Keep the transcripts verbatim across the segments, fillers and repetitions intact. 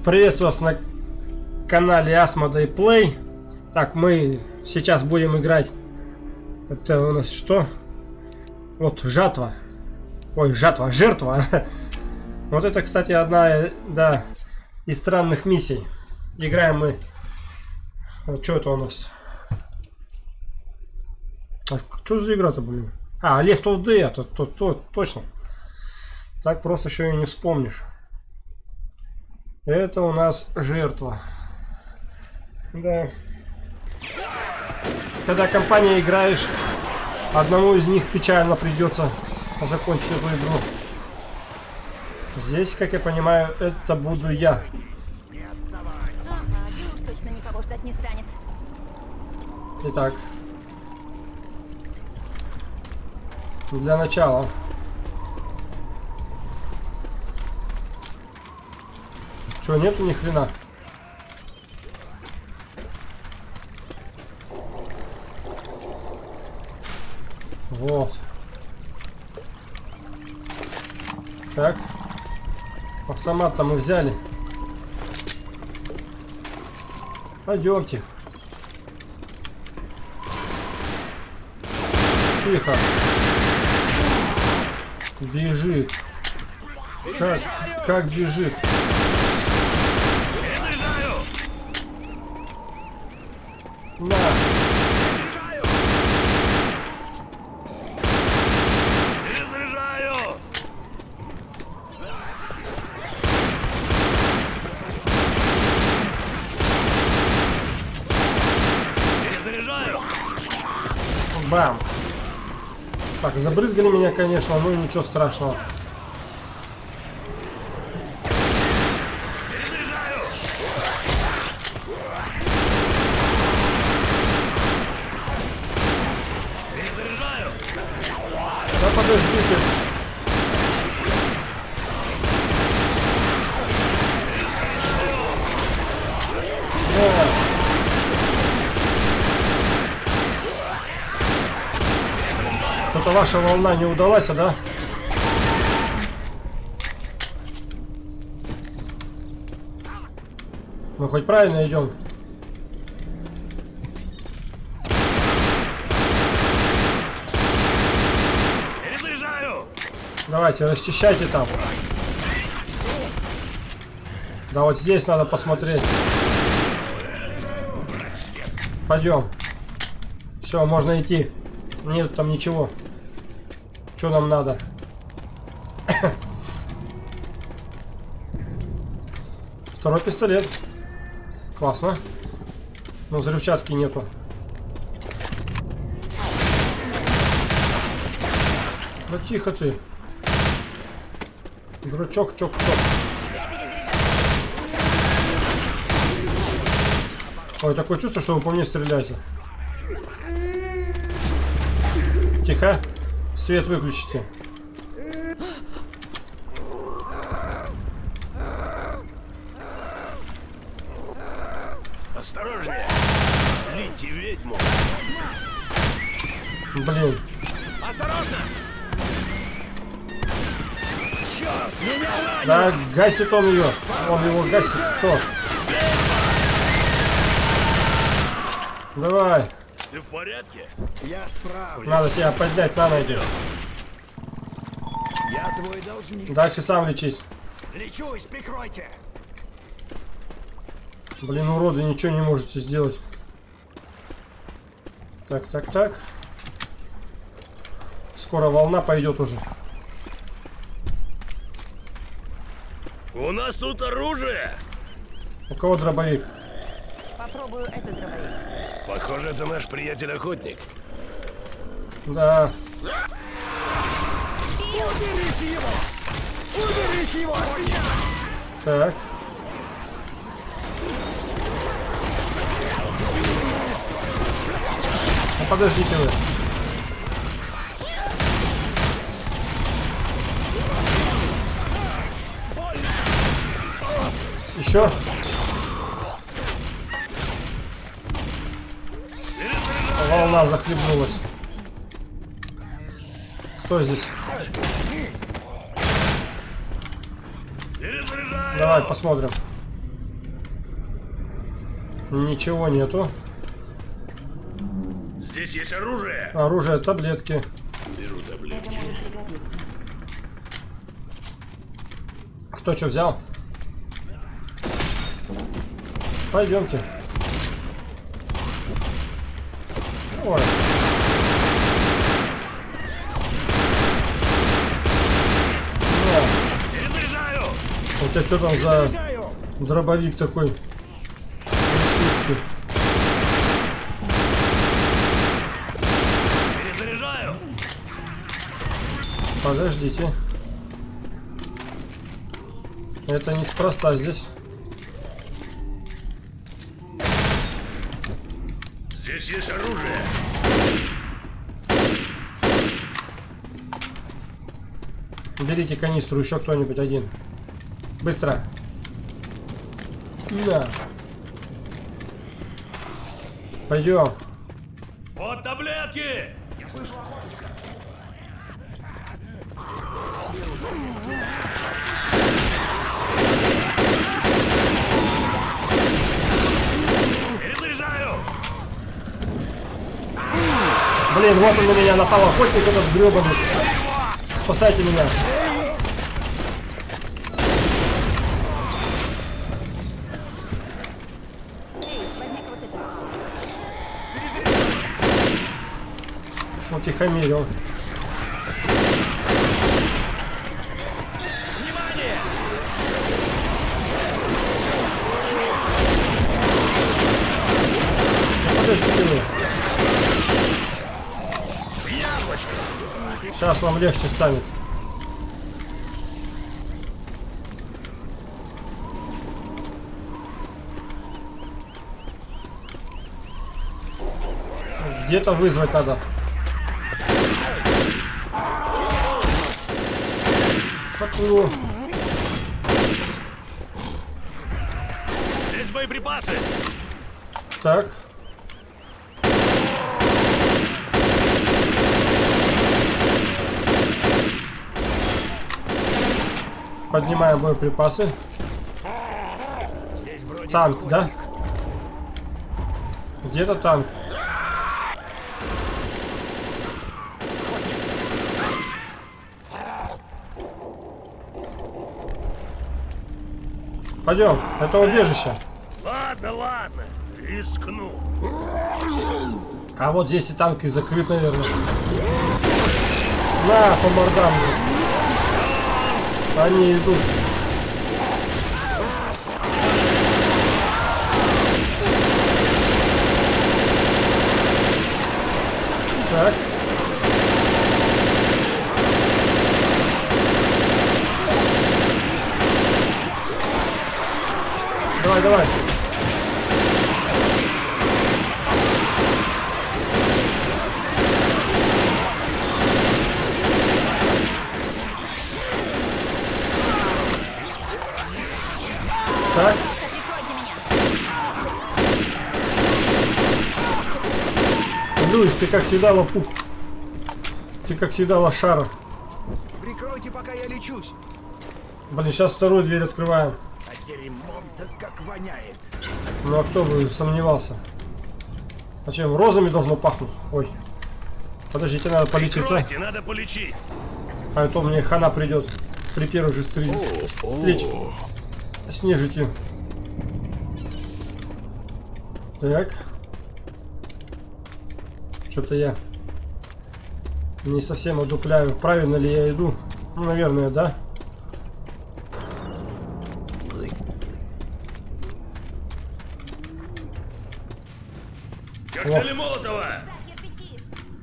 Приветствую вас на канале Asmodee Play. Так, мы сейчас будем играть. Это у нас что? Вот, жатва. Ой, жатва, жертва. Вот это, кстати, одна, да, из странных миссий. Играем мы... Что это у нас? А, что за игра-то, блин? А, Left four Dead, то, то, то, точно. Так просто еще и не вспомнишь. Это у нас жертва. Да. Когда компания играешь, одному из них печально придется закончить эту игру. Здесь, как я понимаю, это буду я. Ага, и уж точно никого ждать не станет. Итак. Для начала. Чего, нету ни хрена? Вот. Так. Автомат-то мы взяли. Пойдемте. Тихо. Бежит. Как, как бежит? На. Бам. Так, забрызгали меня, конечно, но ничего страшного. Да подождите. Да. Что-то ваша волна не удалась, да? Мы хоть правильно идем? Давайте, расчищайте там. Да вот здесь надо посмотреть. Пойдем. Все, можно идти. Нет там ничего. Что нам надо? Второй пистолет. Классно. Но взрывчатки нету. Да тихо ты. Дурачок, чок, чок. Ой, такое чувство, что вы по мне стреляете. Тихо. Свет выключите. Осторожнее! Слите ведьму! Блин. Осторожно! Черт, меня ранил! Да, гасит он ее. Он его гасит. Кто? Давай. Ты в порядке? Я справлюсь. Надо тебя поднять на ноги. Я твой должник. Дальше сам лечись. Лечусь, прикройте. Блин, уроды, ничего не можете сделать. Так, так, так. Скоро волна пойдет уже. У нас тут оружие! У кого дробовик? Попробую этот дробовик. Похоже, это наш приятель-охотник. Да. Уберите его! Уберите его от меня! Так. Ну, подождите вы. Еще. Волна захлебнулась. Кто здесь? Давай посмотрим. Ничего нету. Здесь есть оружие. Оружие, таблетки. Беру таблетки. Это может пригодиться. Кто что взял? Пойдемте. Ой. Перезаряжаю. У тебя что там за дробовик такой? Мисливский. Перезаряжаю. Подождите. Это неспроста здесь. Здесь есть оружие. Берите канистру, еще кто-нибудь один. Быстро. Да. Пойдем. Вот таблетки. Перезаряжаю. Блин, вот он на меня напал охотник этот гребаный. Спасайте меня. Эй, возьми-ка вот это. Утихомирил. Внимание. Подождите вы. Яблочко. Сейчас вам легче станет. Где-то вызвать надо. Поплю. Здесь боеприпасы. Так. Поднимаем боеприпасы. Здесь бронь. Танк, да? Где-то танк. Пойдем, это убежище. Ладно, ладно. Рискну. А вот здесь и танк и закрыт, наверное. На, по мордам. Они идут. Так. Давай, давай. Так. Прикройте меня. Люсь, ты как всегда лопух. Ты как всегда лошара. Прикройте, пока я лечусь. Блин, сейчас вторую дверь открываем. А дерьмом-то как воняет. Ну а кто бы сомневался? А чем? Розами должно пахнуть? Ой. Подождите, надо полечиться. Прикройте, надо полечить. А то мне хана придет при первой же стр... встрече с нежитью. Так. Что-то я не совсем одупляю. Правильно ли я иду? Ну, наверное, да. Коктейли Молотова. Захер пяти.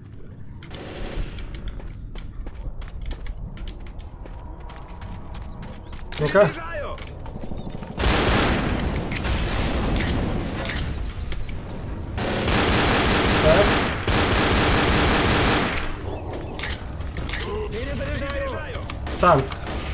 Ну-ка. Заряжаю. Так. Перезаряжаю. Танк.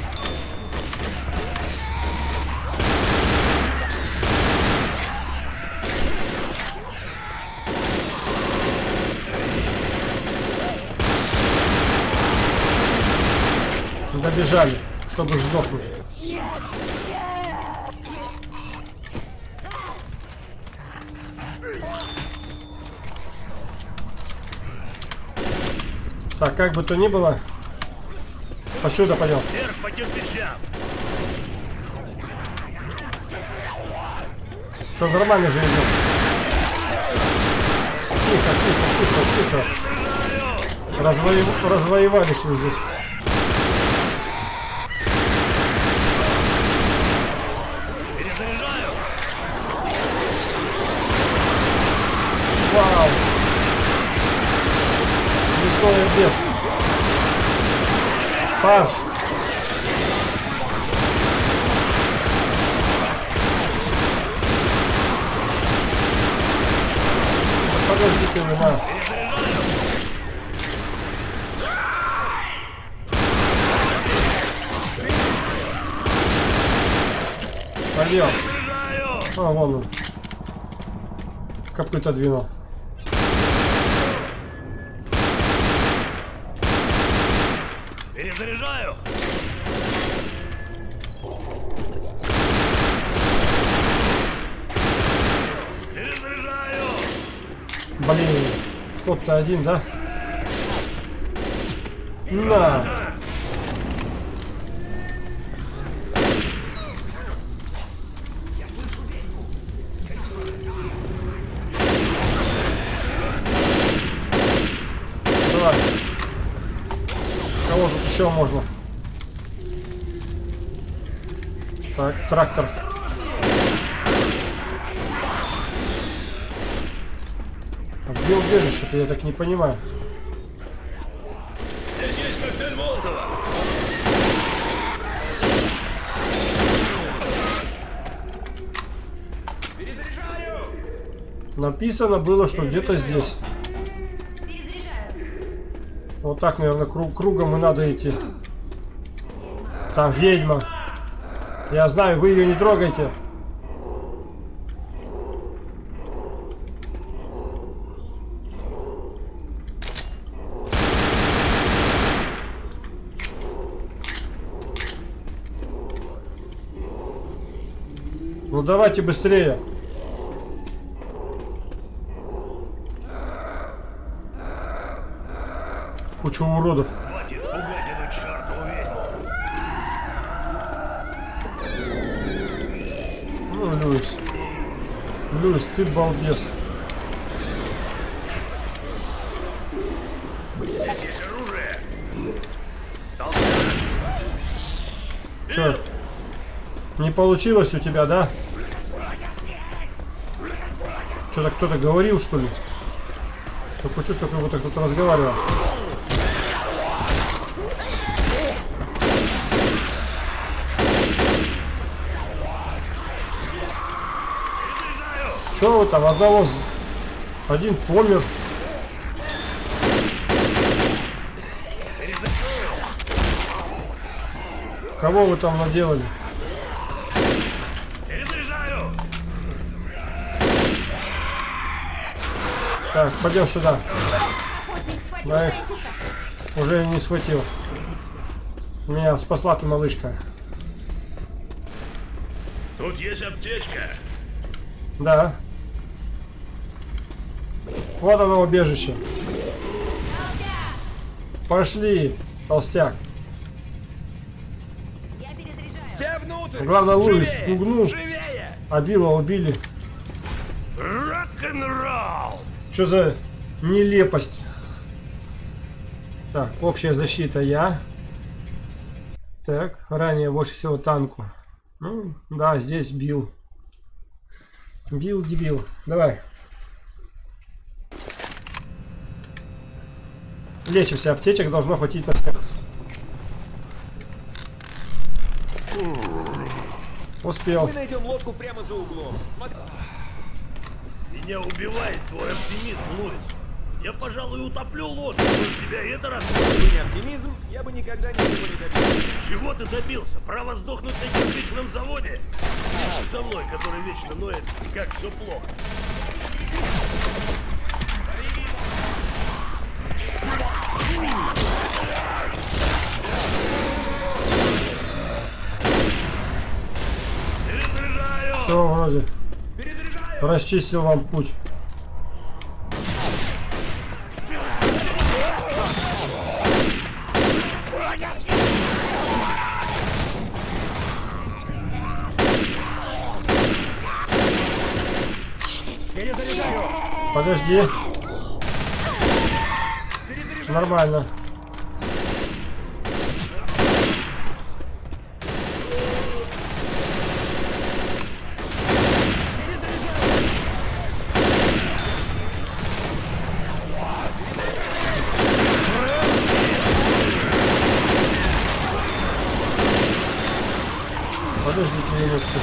Добежали, чтобы сдохнуть. Так, как бы то ни было, посюда пойдем. Вверх по кирпичам. Все нормально же идет. Тихо, тихо, тихо, тихо. Развоев... Развоевались вы здесь. Перезаряжаю. Вау! Лесной обед. Фарш. Подождите меня. Пойдем. А, вон он. Копыта двинул. Перезаряжаю. Перезаряжаю. Блин, вот-то один, да? На! Давай. Кого тут еще можно? Так, трактор. А где убежище-то, я так не понимаю. Здесь есть коктейль Молотова. Перезаряжаю. Написано было, что где-то здесь. Вот так, наверное, круг, кругом и надо идти. Там ведьма. Я знаю, вы ее не трогайте. Ну давайте быстрее. Куча уродов. Хватит пугать эту чертову ведьму. Ну, Льюис. Льюис, ты балбес. Здесь есть оружие. Че? Не получилось у тебя, да? Что-то кто-то говорил, что ли? Я почувствовал, как будто кто-то разговаривал. Что вы там? Одного... Один помер. Кого вы там наделали? Перезаряжаю. Так, пойдем сюда. Охотник схватил Да, их Фрэнсиса. уже не схватил. Меня спасла ты, малышка. Тут есть аптечка. Да. Вот оно, убежище. Пошли, толстяк. Я перезаряжаю. Все внутрь! Главное, Луис Живее! пугнул. Живее! А Билла убили. Рок-н-ролл. Что за нелепость? Так, общая защита я. Так, ранее больше всего танку. Ну, да, здесь Билл. Билл, дебил. Давай. Лечимся, аптечек должно хватить на всех. Успел. Мы найдем лодку прямо за углом. Смотри. Меня убивает твой оптимизм, Луис. Я, пожалуй, утоплю лодку, но тебя это расстроит. Если бы не оптимизм, я бы никогда ничего не добился. Чего ты добился? Право сдохнуть на кирпичном заводе? Иди со мной, который вечно ноет, как все плохо. Перезаряжаю! Все, вроде. Перезаряжаю! Расчистил вам путь. подожди. Нормально. Подождите минутку.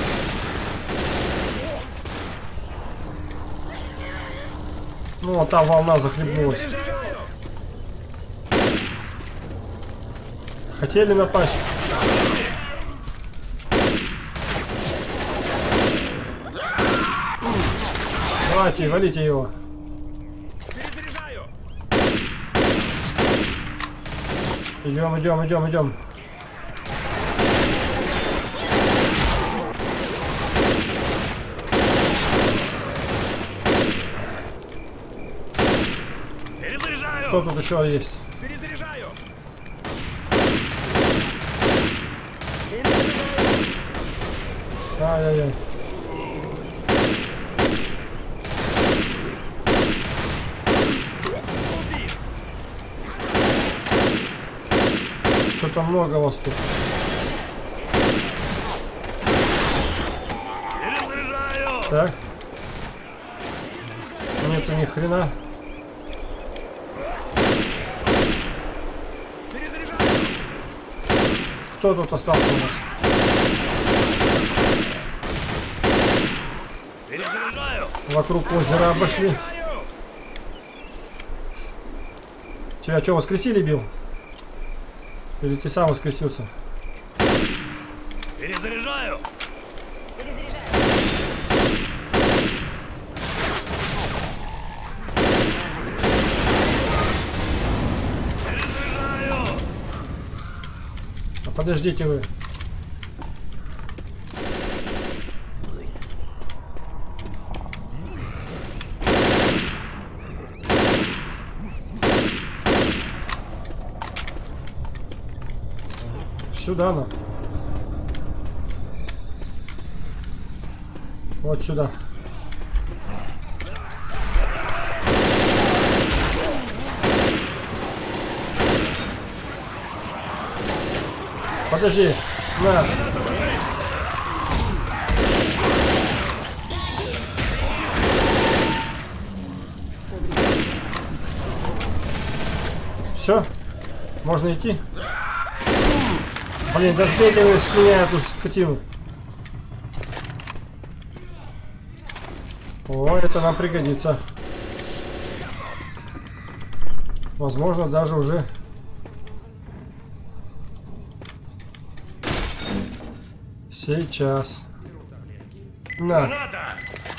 Ну, вот там волна захлебнулась. Хотели напасть? Давайте, валите его. Идем, идем, идем, идем. Кто тут еще есть? Перезаряжаю. Ай-яй-яй. Что-то много вас тут. Так. Нету ни хрена. Кто тут остался у нас? Вокруг озера обошли. Тебя что, воскресили, бил? Или ты сам воскресился? Перезаряжаю. Подождите вы. Сюда нам. Вот сюда. Подожди, на. Все, можно идти. Блин, да сбейте вы с меня эту скотину. О, это нам пригодится. Возможно, даже уже. Сейчас. На. Граната!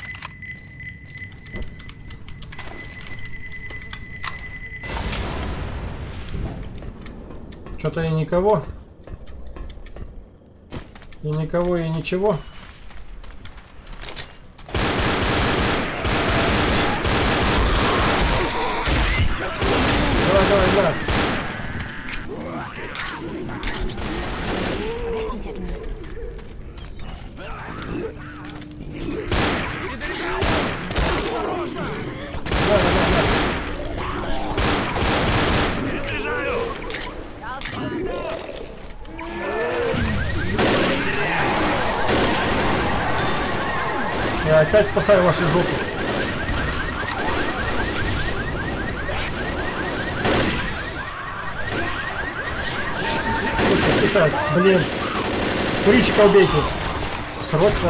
Что-то и никого. И никого, и ничего. Давай, давай, давай. Погасить огни. Да, да, да, да. Я опять спасаю вашу жопу. Тихо, блин. Курильщика убейте. Срочно.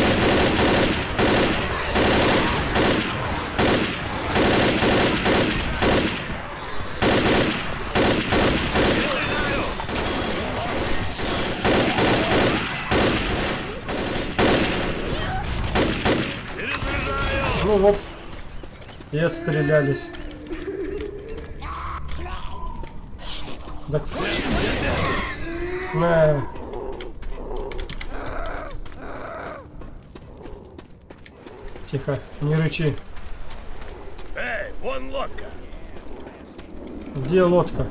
Ну вот, и отстрелялись. Да. На. Тихо, не рычи. Эй, вон лодка. Где лодка?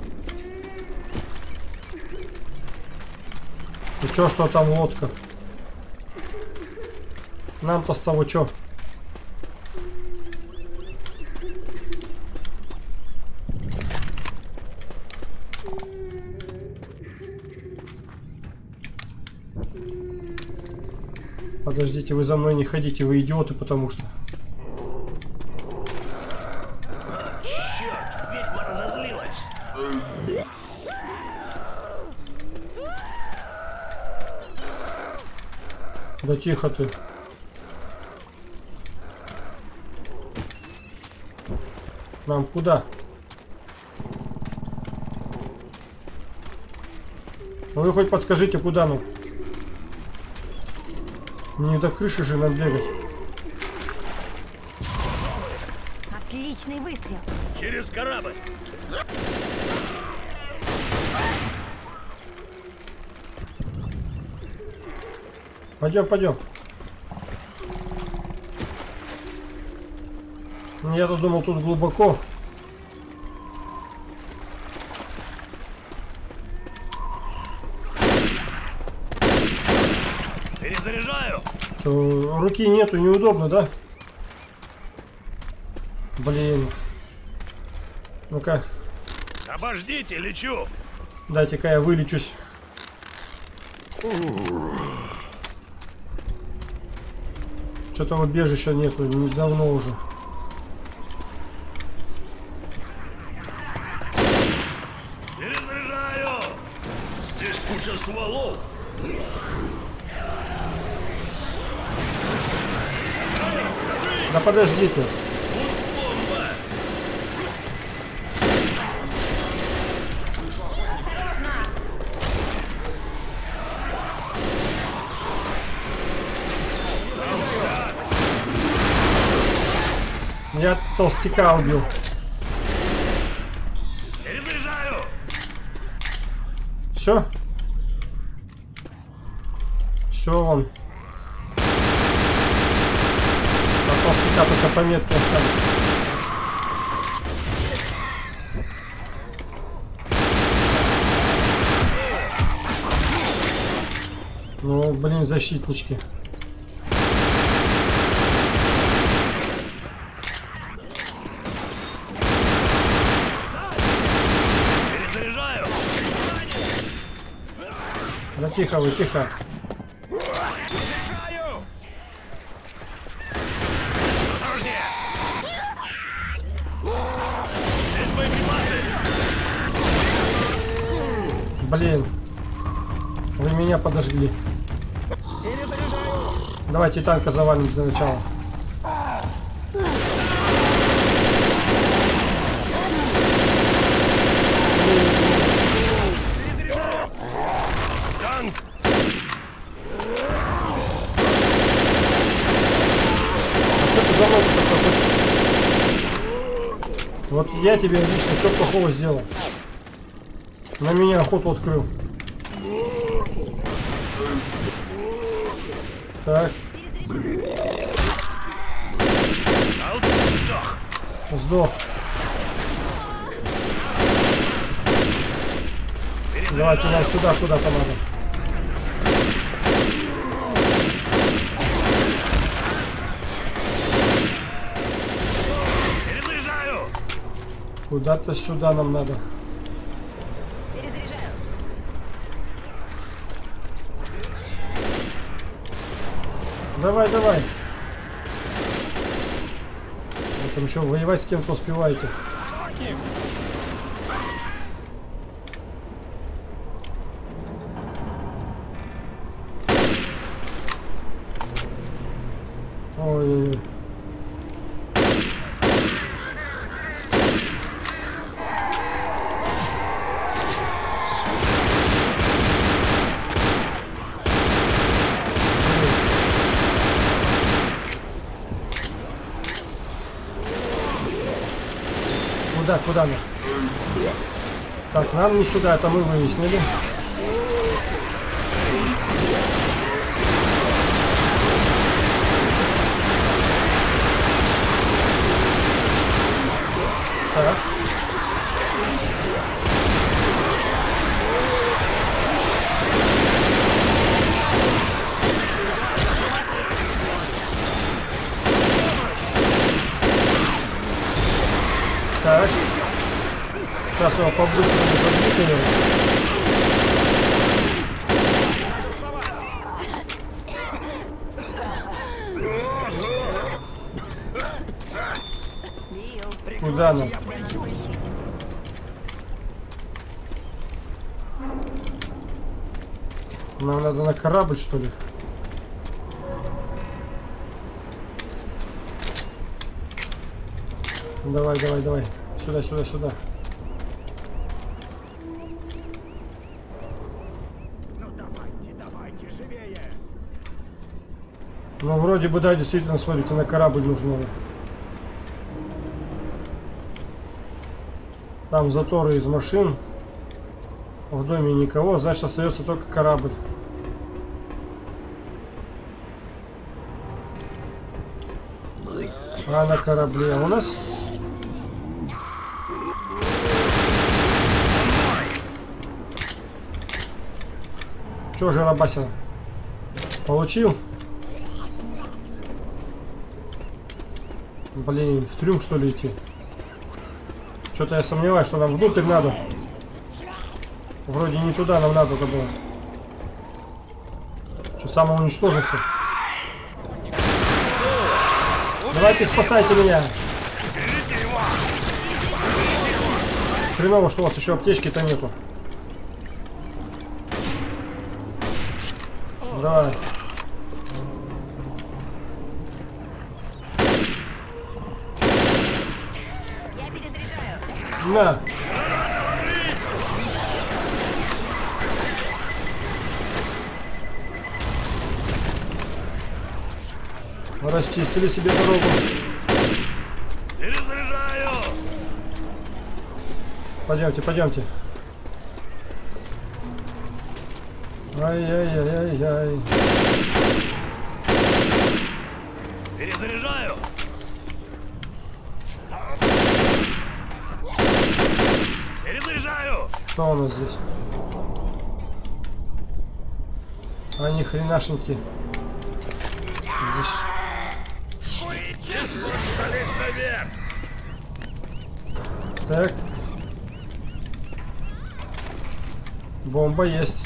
И чё, что там лодка? Нам-то с того чё? Подождите, вы за мной не ходите, вы идиоты, потому что... Черт, ведьма разозлилась. Да тихо ты. Нам куда? Вы хоть подскажите, куда нам? Не до крыши же нам бегать. Отличный выстрел. Через корабль. Пойдем, пойдем. Я-то думал, тут глубоко. Перезаряжаю. То руки нету, неудобно, да? Блин. Ну-ка, Обождите, лечу. дайте-ка я вылечусь. Что-то убежища нету, недавно уже. Перезаряжаю. Здесь куча стволов. Да подождите. Тут бомба. Я толстяка убил. Перезаряжаю. Все? Все, вон. А толстяка только пометки остались. Ну, блин, защитнички. Перезаряжаю. Да тихо вы, тихо. Осторожнее. Здесь боеприпасы. Блин. Вы меня подожгли. Давайте танка завалим для начала. Танк. Что ты за мной такой? Вот я тебе лично что плохого сделал? На меня охоту открыл. Так, Алт сдох. сдох. Давайте нам сюда, куда-то надо. Перезаряжаю. Куда-то сюда нам надо. Перезаряжаю. Давай, давай. Вы там еще воевать с кем-то успеваете. Ой-ой-ой. Куда, куда мы? Так, нам не сюда, это мы выяснили. Так. Так. Сейчас его по-быстрому подвикаем. Куда нам? Тебя вытащить. Нам надо на корабль, что ли? Давай, давай, давай. Сюда, сюда, сюда. Ну давайте, давайте, живее. Ну, вроде бы, да, действительно, смотрите, на корабль нужно. Там заторы из машин. В доме никого, значит, остается только корабль. А на корабле у нас... Чё же Рабасина? Получил? Блин, в трюм что ли идти? Что-то я сомневаюсь, что нам внутрь надо. Вроде не туда нам надо-то было. Что, самоуничтожился? Давайте спасайте меня. Хреново, что у вас еще аптечки-то нету. Давай. Я перезаряжаю. На. Расчистили себе дорогу. Перезаряжаю! Пойдемте, пойдемте. Ай-яй-яй-яй-яй. Перезаряжаю! Перезаряжаю! Что у нас здесь? А ни хренашеньки. Здесь... Залезь наверх! Так. Бомба есть.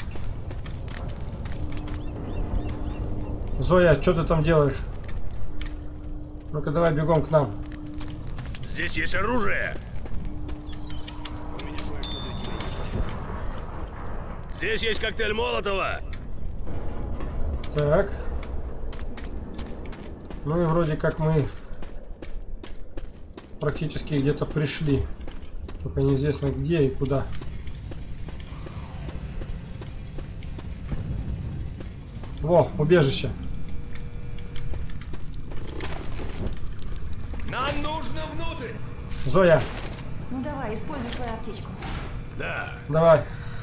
Зоя, что ты там делаешь? Ну-ка давай бегом к нам. Здесь есть оружие! Здесь есть коктейль Молотова! Так. Ну и вроде как мы практически где-то пришли. Только неизвестно где и куда. Во, убежище. Нам нужно внутрь! Зоя! Ну давай, используй свою аптечку. Да. Давай.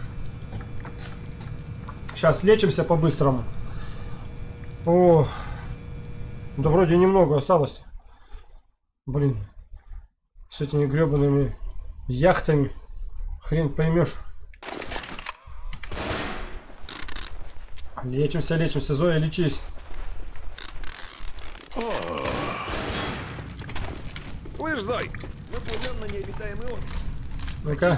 Сейчас лечимся по-быстрому. О, да вроде немного осталось. Блин. С этими гребаными яхтами. Хрен поймешь. Лечимся, лечимся. Зоя, лечись. Слышь, Зой, мы плывем на необитаемый остров. Ну-ка.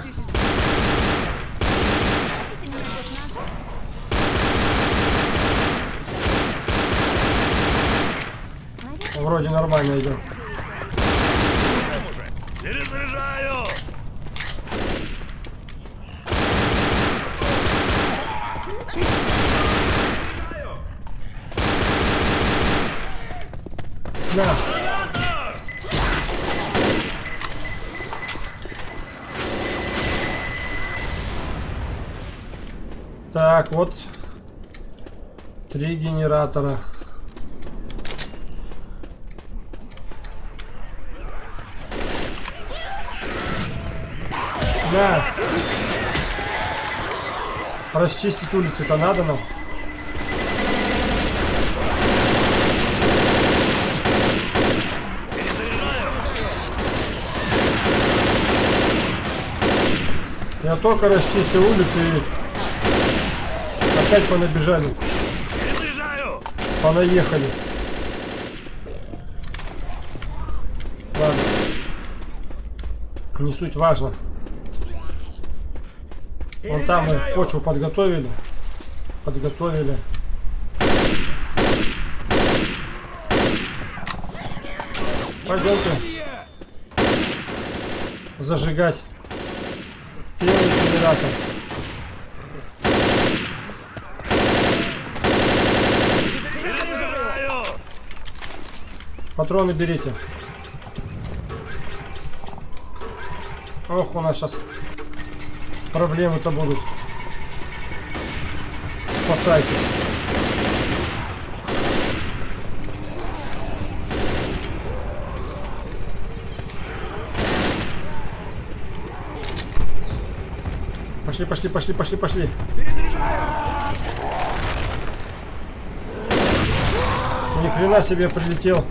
Вроде нормально идет. Перезаряжаю! На. Так, вот три генератора. Да. Расчистить улицы-то надо нам. Я только расчистил улицы и опять понабежали. Перезаряжаю! Понаехали. Ладно. Не суть важно. Вон там мы почву подготовили. Подготовили. Пойдемте. зажигать первый генератор. Патроны берите. Ох, у нас сейчас проблемы-то будут. Спасайтесь. Пошли, пошли, пошли, пошли, пошли. Ни хрена себе прилетел.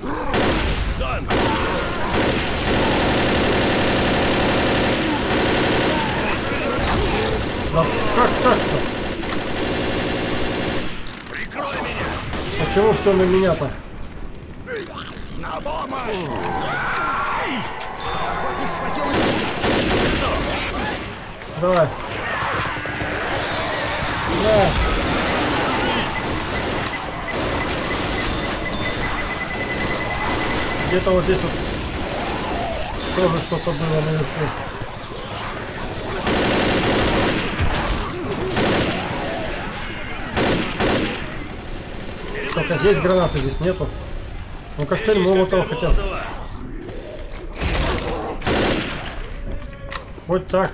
Да как так-то? Прикрой меня! Почему все на меня-то? На помощь! Давай. Да. Где-то вот здесь вот тоже что-то было наверху. Только здесь гранаты, здесь нету. Ну коктейль Молотова хотя бы. Хоть так.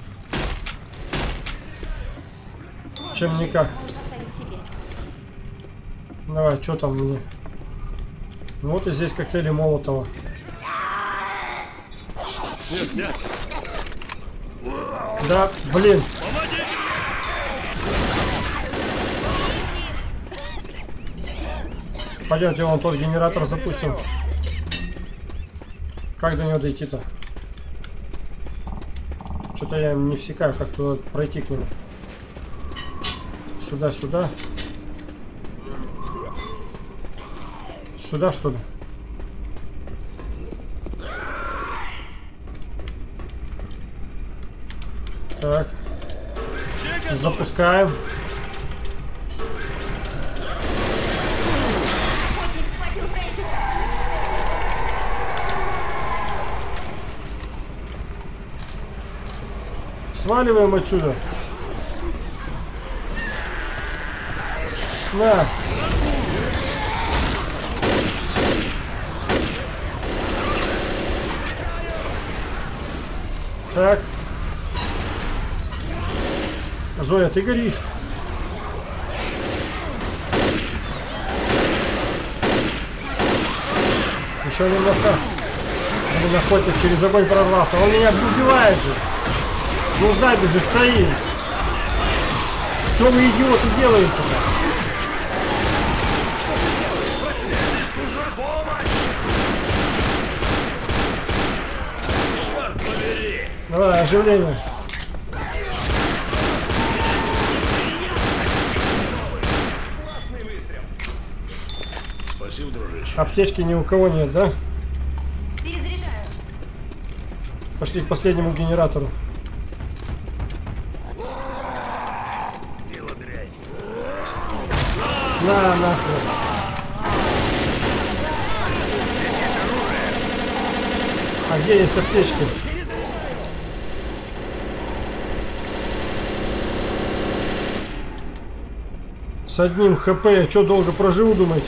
Чем никак. Давай, что там мне? Вот и здесь коктейли Молотова. Нет, нет. Да, блин. Пойдемте, вон тот генератор запустим. Как до него дойти-то? Что-то я не всекаю, как туда пройти к нему. Сюда, сюда. Сюда, что ли? Так. Запускаем. Сваливаем отсюда. На. Так. Зоя, ты горишь. Еще немножко. Блин, охотник через огонь прорвался. Он меня убивает же. Ну сзади же стоит. Что вы, идиоты, делаете-то? Давай, оживление. Спасибо, дружище. Аптечки ни у кого нет, да? Перезаряжаю. Пошли к последнему генератору. Дело дрянь. На, нахрен. А где есть аптечки? С одним хп я что, долго проживу, думаете?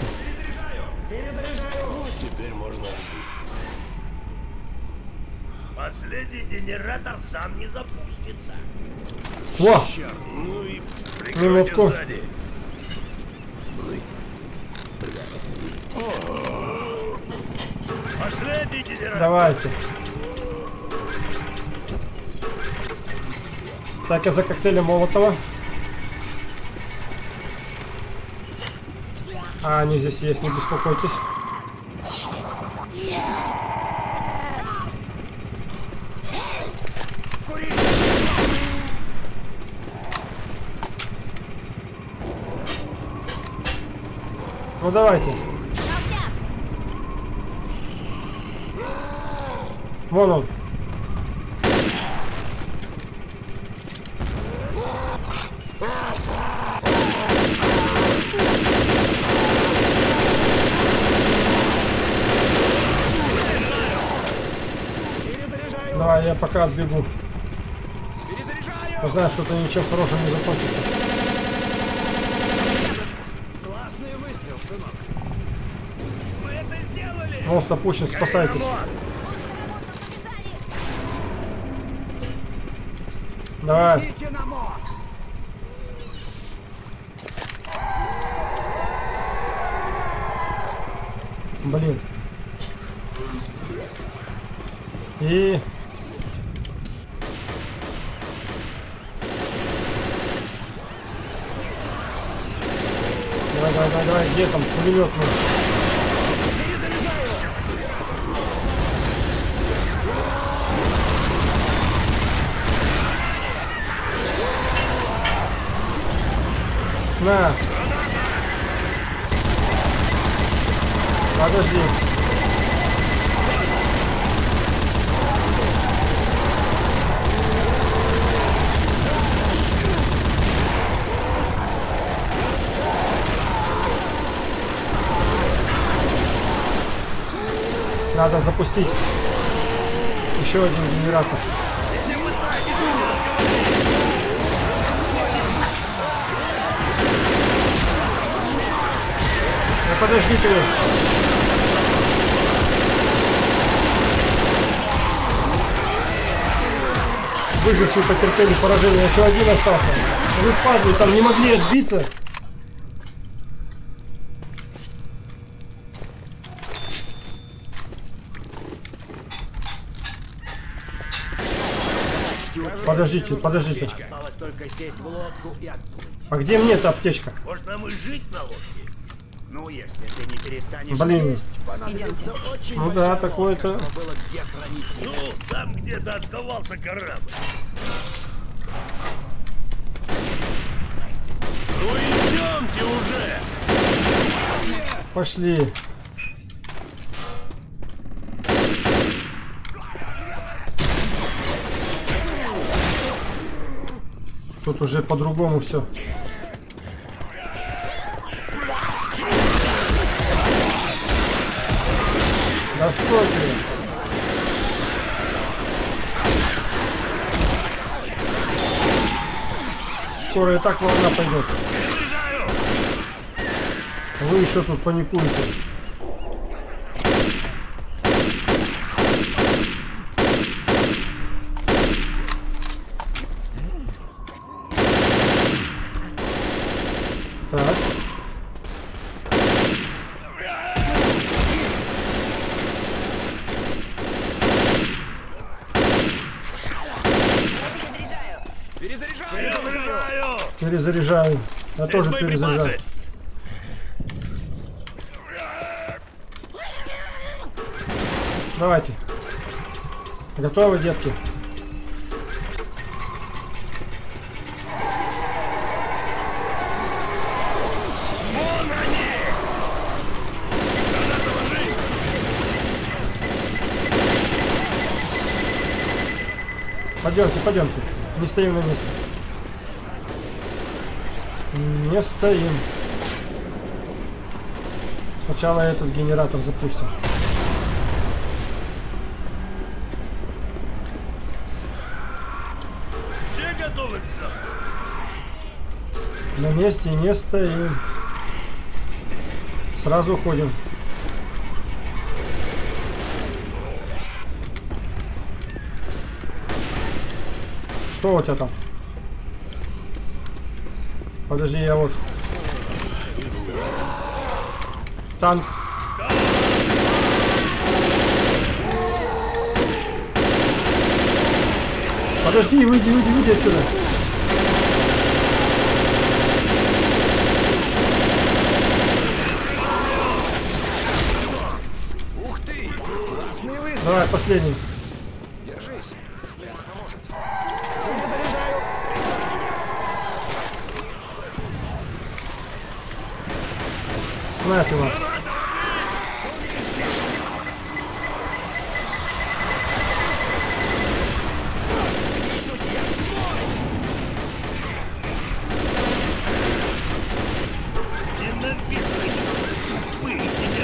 Теперь можно. Последний генератор сам не запустится. Во! Черт, ну и прикройте Минутку. сзади. Последний генератор. Давайте. Так, я за коктейлем Молотова. А, они здесь есть, не беспокойтесь. Ну давайте. Вон он. Давай, я пока отбегу. Я знаю, что это ничем хорошим не закончится. Классный выстрел, сынок. Мы это сделали! Просто Пущин, спасайтесь. Давай. Идите на мост. Блин. И... Давай, давай, давай, давай, где там пулемет? На. Подожди. Надо запустить еще один генератор. Ну, подождите. Выжившие потерпели поражение. Еще один остался. Вы падли, там не могли отбиться. Подождите, подождите. Осталось только сесть в лодку и отплыть. А где мне-то аптечка? Может, нам и жить на лодке? Ну, если ты не перестанешь Блин. есть, понадобится очень Ну да, большая такое-то. лодка, чтобы было где хранить. Ну, там где-то оставался корабль. Ну идемте уже! Пошли. Тут уже по-другому все. Да что ты? Скоро и так волна пойдет. Вы еще тут паникуете. Так. Перезаряжаю! Перезаряжаю. Я Здесь тоже боеприпасы. перезаряжаю. Давайте. Готовы, детки? Вон они! Граната ложи! Пойдемте, пойдемте. Не стоим на месте. Не стоим. Сначала этот генератор запустим. Все готовы к завтраку? На месте не стоим. Сразу уходим. Что у тебя там? Подожди, я вот. Танк. Подожди, выйди, выйди, выйди отсюда. Ух ты! Классный выстрел! Давай, последний. Держись! На ты вас. Ненавижу эти тупые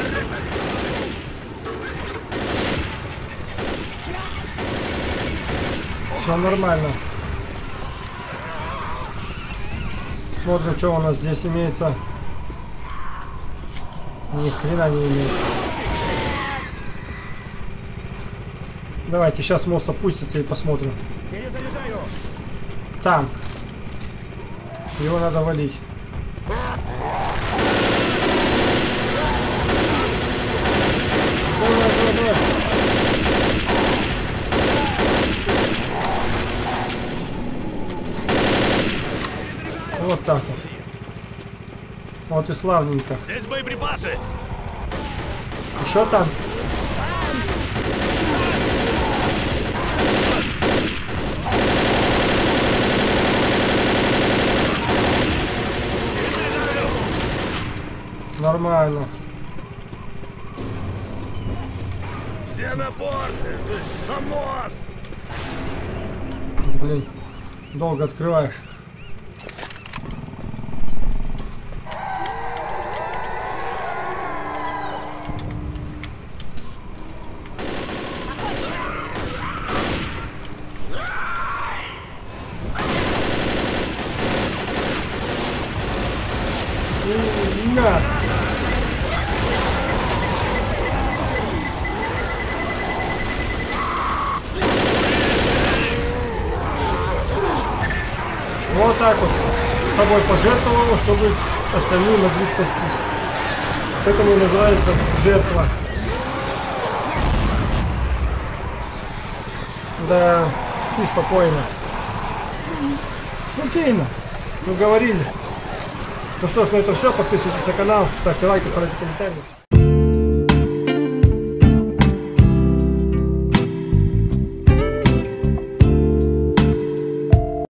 генераторы. нормально. Смотрим, что у нас здесь имеется. Ни хрена не имеется. Давайте сейчас мост опустится и посмотрим. Перезаряжаю. Танк. Его надо валить. Давай, давай, давай. Вот так вот. Вот и славненько. Здесь боеприпасы. Еще танк. Нормально. Все на борт. На мост. Блин, долго открываешь. На! Вот так вот собой пожертвовал, чтобы остальные могли спастись. Поэтому и называется жертва. Да, спи спокойно. Ну, Кейна, ну говорили. Ну что ж, на этом все. Подписывайтесь на канал, ставьте лайки, ставьте комментарии.